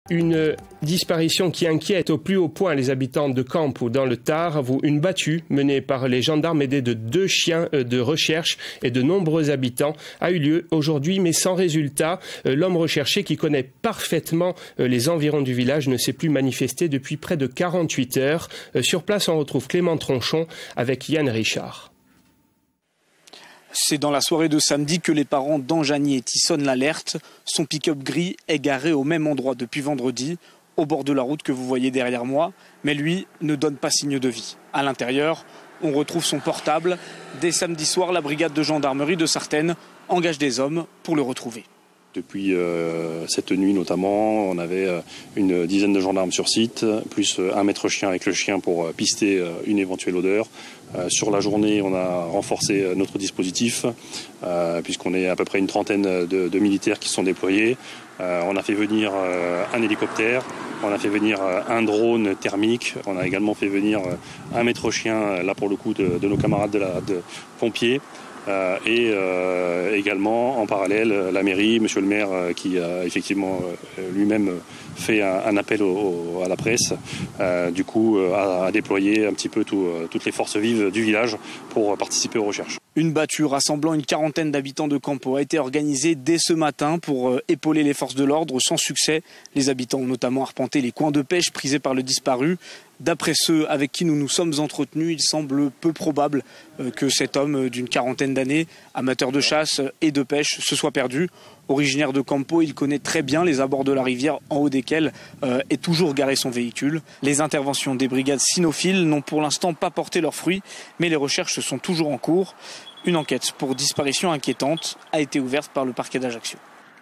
Une disparition qui inquiète au plus haut point les habitants de Campo dans le Tard. Une battue menée par les gendarmes aidés de 2 chiens de recherche et de nombreux habitants a eu lieu aujourd'hui, mais sans résultat. L'homme recherché, qui connaît parfaitement les environs du village, ne s'est plus manifesté depuis près de 48 heures. Sur place, on retrouve Clément Tronchon avec Yann Richard. C'est dans la soirée de samedi que les parents d'Anjani sonnent l'alerte. Son pick-up gris est garé au même endroit depuis vendredi, au bord de la route que vous voyez derrière moi. Mais lui ne donne pas signe de vie. À l'intérieur, on retrouve son portable. Dès samedi soir, la brigade de gendarmerie de Sartène engage des hommes pour le retrouver. Depuis cette nuit notamment, on avait une dizaine de gendarmes sur site, plus un maître chien avec le chien pour pister une éventuelle odeur. Sur la journée, on a renforcé notre dispositif, puisqu'on est à peu près une trentaine de militaires qui sont déployés. On a fait venir un hélicoptère, on a fait venir un drone thermique, on a également fait venir un maître chien, là pour le coup de nos camarades de pompiers. Et également en parallèle la mairie, monsieur le maire qui a effectivement lui-même fait un appel à la presse, du coup a déployé un petit peu toutes les forces vives du village pour participer aux recherches. Une battue rassemblant une quarantaine d'habitants de Campo a été organisée dès ce matin pour épauler les forces de l'ordre sans succès. Les habitants ont notamment arpenté les coins de pêche prisés par le disparu. D'après ceux avec qui nous nous sommes entretenus, il semble peu probable que cet homme d'une quarantaine d'années, amateur de chasse et de pêche, se soit perdu. Originaire de Campo, il connaît très bien les abords de la rivière en haut desquels est toujours garé son véhicule. Les interventions des brigades cynophiles n'ont pour l'instant pas porté leurs fruits, mais les recherches sont toujours en cours. Une enquête pour disparition inquiétante a été ouverte par le parquet d'Ajaccio.